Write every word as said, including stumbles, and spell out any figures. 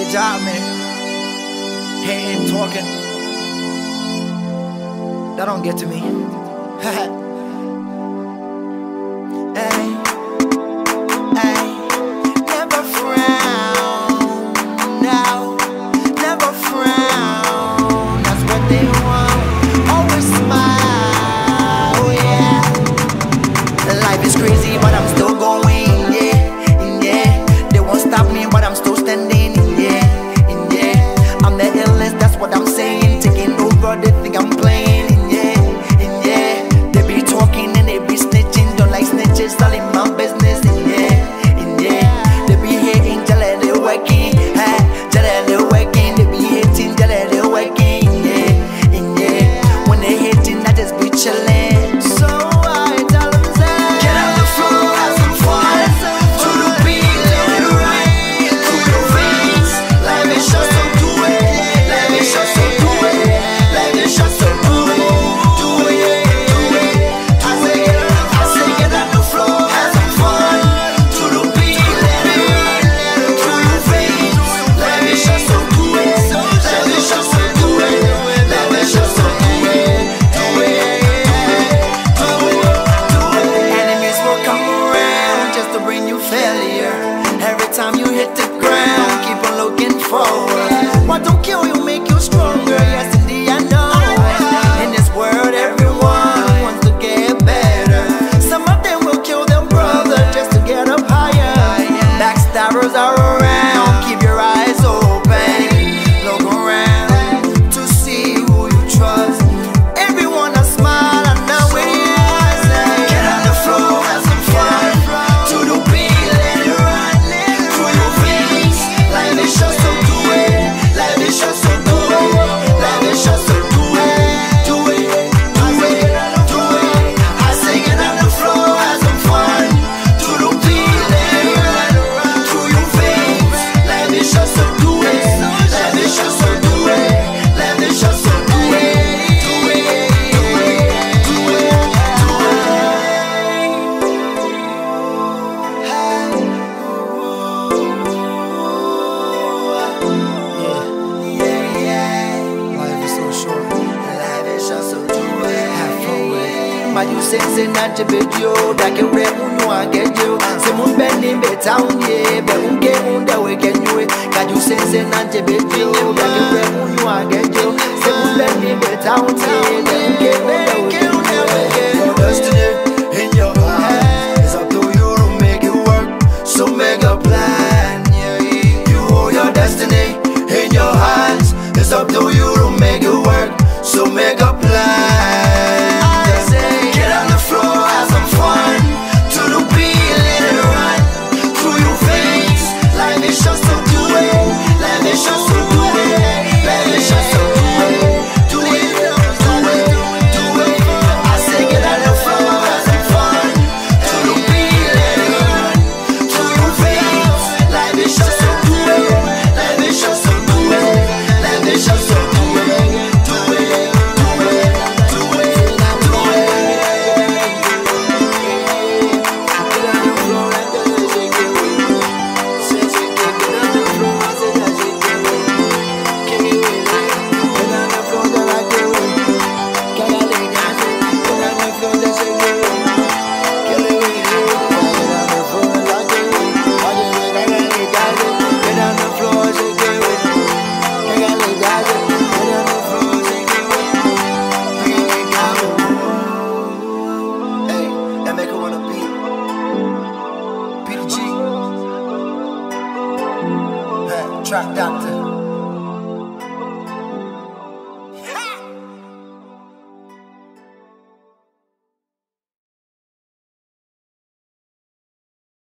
job, man. Hating, talking. That don't get to me. Hey, hey. Never frown, no. Never frown. That's what they want. Always smile, yeah. Life is crazy, but I'm still going, yeah, yeah. They won't stop me, but I'm still standing, yeah, yeah. I'm the illest, that's what I'm saying. Taking over, they think I'm playing, yeah, yeah. They be talking and they be snitching, don't like snitches, all in my business, yeah, yeah. They be hating, jealous, they working, huh? Jealous, they working. They be hating, jealous, they working, yeah, yeah. When they hating, I just be chilling. So I tell them, say, get on the floor, have some fun. To the beat, let it rain through your veins. Life is short, so do it. Life is short, so do it. Life is short, so do it. Do it, do it. I say get on, I say get on the floor, have some fun. To the beat, let it rain through your veins. Life is short, so do it. Life is short, so do it. Life is short, so do it. Do it, do it, do it. Enemies will come around just to bring you failure. Every time you hit the ground, keep on looking forward. What don't kill you make you stronger. Yes, indeed, I know. In this world, everyone wants to get better. Some of them will kill their brother just to get up higher. Backstabbers are around. Keep your eyes open. Look around to see who you trust. Everyone a smile and now it is. Get on the floor, have some fun. To the beat, let it run through your veins. Life is short, so do it. Life is short, so do it. Life is short, so do it. Do it, do it, do it. I say get on the floor, have some fun. To the beat, let it run through your veins. Life is short, so do it. Life is short, so do it. Life is short, so do it. Do it, do it, do it, do it. Yeah, yeah. Life is so short. Life is short, so do it. Have fun with it. But you say say not to be you. That can break who know I get you. Say mun bending be town yeah. Be mun get mun that we can do it. Cause you say say not to be you. That can break who know I get you. Say mun bending be town yeah. Be mun get mun that we can do it. Your destiny in your hands. It's up to you to make it work. So make a plan. Yeah, you hold your destiny in your hands. It's up to you.